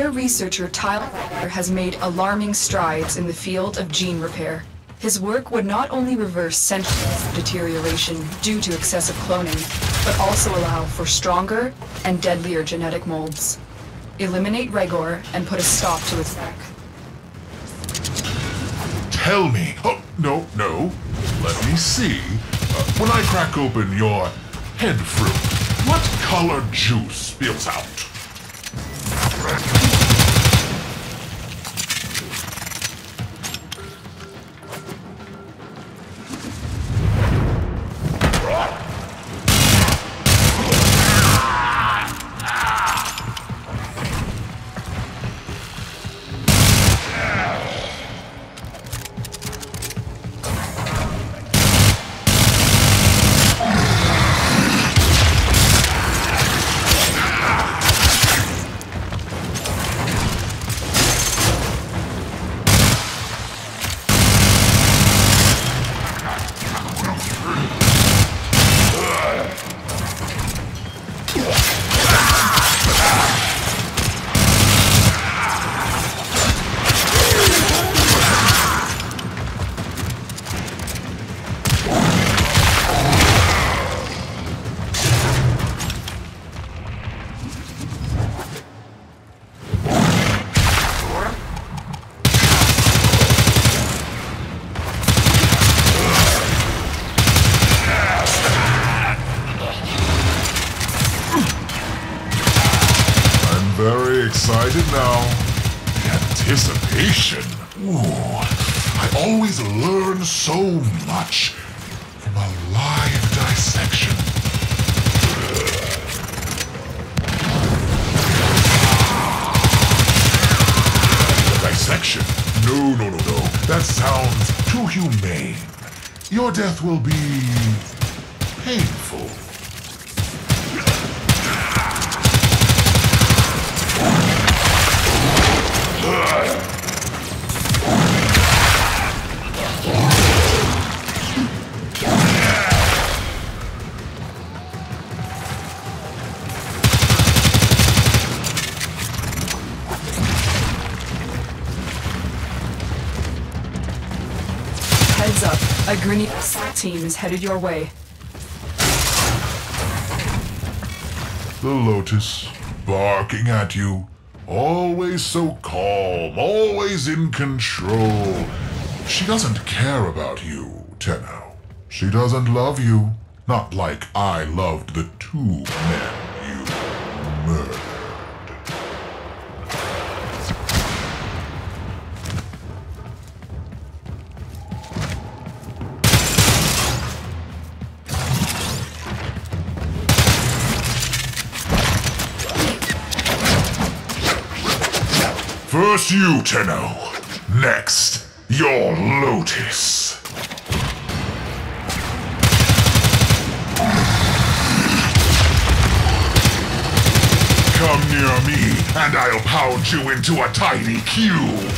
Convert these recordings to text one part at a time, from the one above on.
Senior researcher Tyl Regor has made alarming strides in the field of gene repair. His work would not only reverse centuries of deterioration due to excessive cloning, but also allow for stronger and deadlier genetic molds. Eliminate Regor and put a stop to its wreck. Tell me. Oh, no. Let me see. When I crack open your head fruit, what colored juice spills out? Very excited now. Anticipation. Ooh, I always learn so much from a live dissection. Dissection? No. That sounds too humane. Your death will be painful. Heads up, a grenade team is headed your way. The Lotus, barking at you. Always so calm, always in control. She doesn't care about you, Tenno. She doesn't love you. Not like I loved the 2 men you murdered. First you, Tenno. Next, your Lotus. Come near me, and I'll pound you into a tiny cube.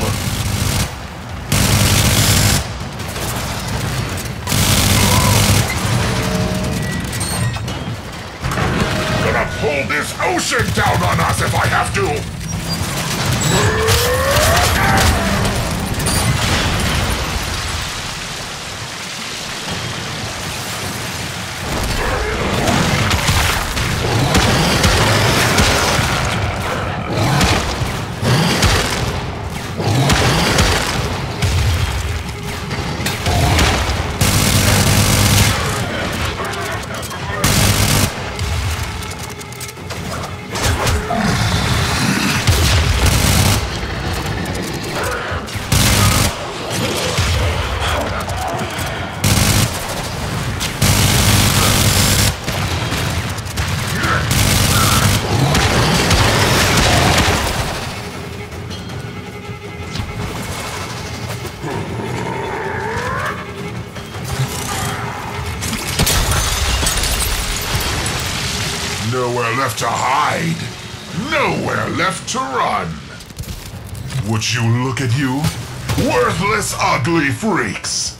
Gonna pull this ocean down on us if I have to. Nowhere left to hide. Nowhere left to run. Would you look at you? Worthless, ugly freaks.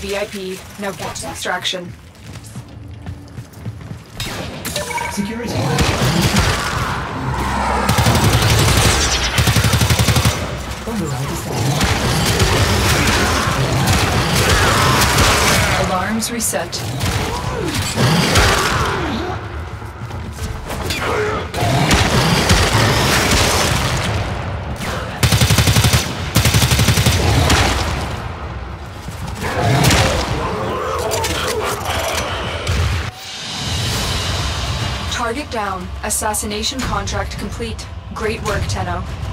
VIP. Now get to extraction. Security. Override established. Alarms reset. Target down. Assassination contract complete. Great work, Tenno.